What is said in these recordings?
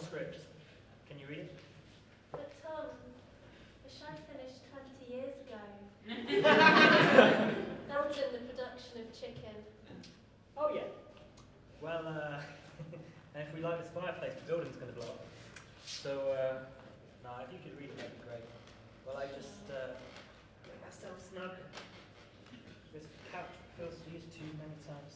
script. Can you read it? But Tom, the show finished 20 years ago. That was in the production of Chicken. Oh yeah. Well, and if we light this fireplace, the building's going to blow up. So, no, if you could read it, that'd be great. Well, I just make myself snug. This couch feels used to many times.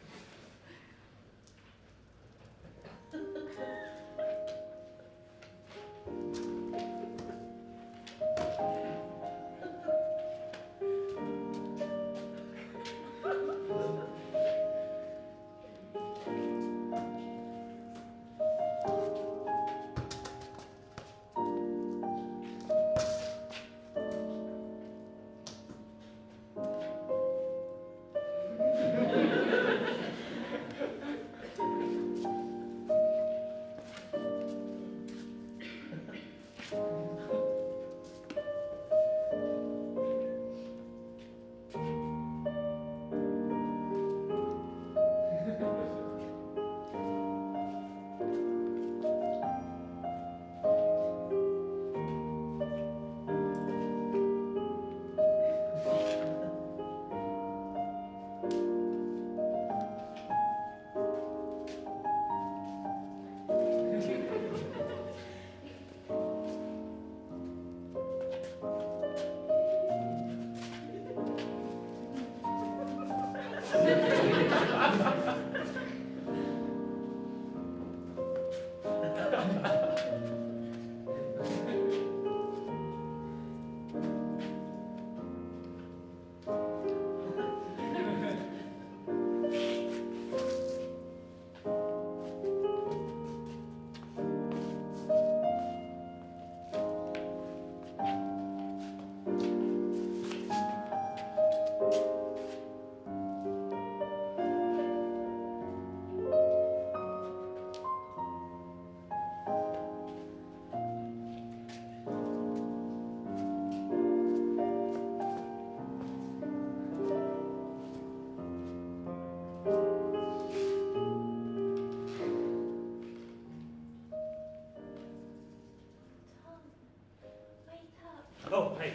Oh, hey.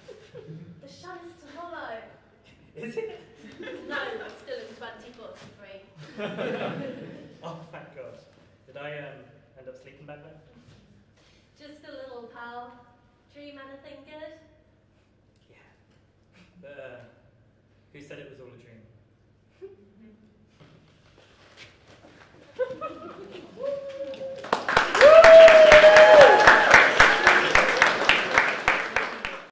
The show's tomorrow. Is it? No, it's still in 2043. Oh, thank God. Did I end up sleeping back then? Just a little pal. Dream anything good? Yeah. But, who said it was all a dream?